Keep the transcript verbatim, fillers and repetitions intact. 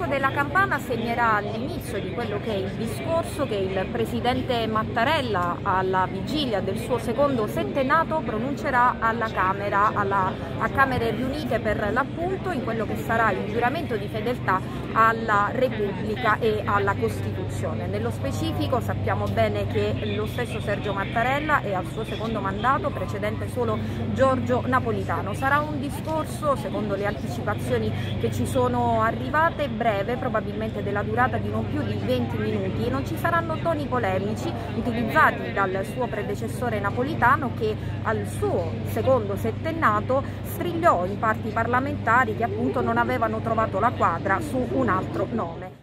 della campana segnerà l'inizio di quello che è il discorso che il presidente Mattarella, alla vigilia del suo secondo settennato, pronuncerà alla Camera, alla, a Camere riunite per l'appunto, in quello che sarà il giuramento di fedeltà alla Repubblica e alla Costituzione. Nello specifico sappiamo bene che lo stesso Sergio Mattarella è al suo secondo mandato, precedente solo Giorgio Napolitano. Sarà un discorso, secondo le anticipazioni che ci sono arrivate, breve, probabilmente della durata di non più di venti minuti, e non ci saranno toni polemici utilizzati dal suo predecessore Napolitano, che al suo secondo settennato strigliò in parti parlamentari che appunto non avevano trovato la quadra su un altro nome.